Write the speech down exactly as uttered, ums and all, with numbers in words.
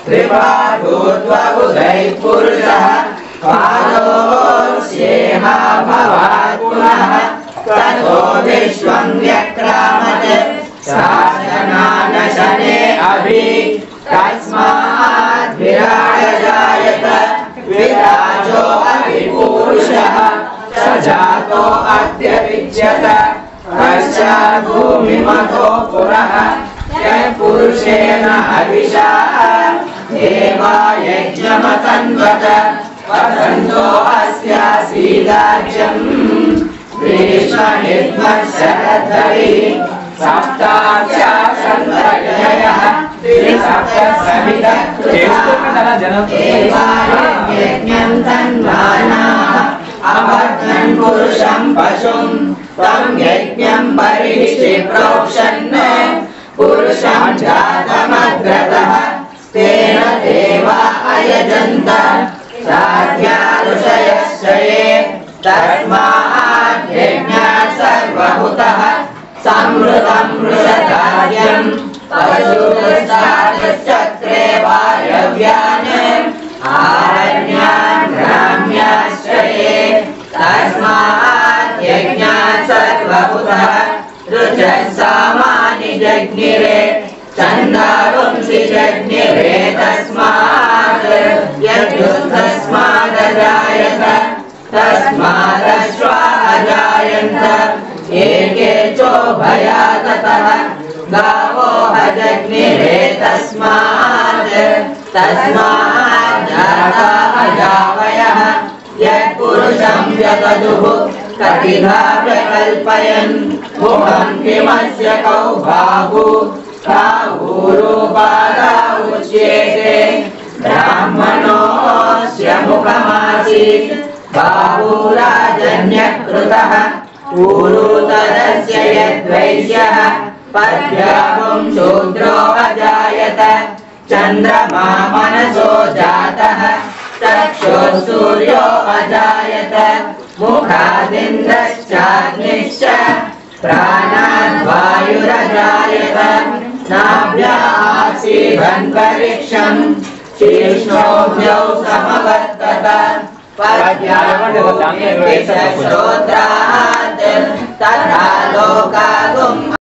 त्रिपादोद्वबुधैः पुरुषः पादोऽस्येह भवात् पुनः ततो विश्वं व्यक्रामत् शासनानशने अभि तस्मात् विराय जायत विराजो अभिपूरुषः स जातो अद्य विज्यत पश्चात् भूमिमतो पुरः यत्पुरुषेण हविषा देवा यज्ञमतन्वत वदन्तो अस्यासीदाज्यम् ग्रीष्मनिर्मशरद्धरिः सप्ताख्यासन्तर्ययः यज्ञं तन्वानाः अवर्धन् पुरुषं पशुं तं यज्ञं परिहिष्टि प्रोक्षन् पुरुषं जातमग्रतः तेन देवा अयजन्त साध्या ऋषयश्च ये तस्मात् यज्ञात् सर्वभूतः समृतं मृषकार्यं पशुपृष्ठाश्चक्रे वायव्यान् आरण्यान् ग्राम्याश्च ये तस्मात् यज्ञात् सर्वभूतः ऋचः सामानि जज्ञिरे छन्दांसि जज्ञिरे तस्मात् यद्युद्धस्मादजायत तस्मादश्वा अजायन्त एके चोभया ततः गावो अजज्ञिरे तस्मात् तस्मात् जाता अजावयः यत्पुरुषं व्यदधुः कटिधा प्रकल्पयन् मुखं किमस्य कौ बाहु बाहूरुपादा उच्येते ब्राह्मणोऽस्य मुखमासीत् बाहुराजन्यकृतः ऊरुतरस्य यद्वैश्यः पद्यागुं शूद्रो अजायत चन्द्रमा मनसो जातः चक्षुः सूर्यो अजायत मुखादिन्द्रश्चाग्निश्च प्राणाद् वायुरजायत नाभ्या आसीदन्तरिक्षं शीर्ष्णोभ्यौ समवर्तत पद्यागुं श्रोत्रात् तथा लोकागुम्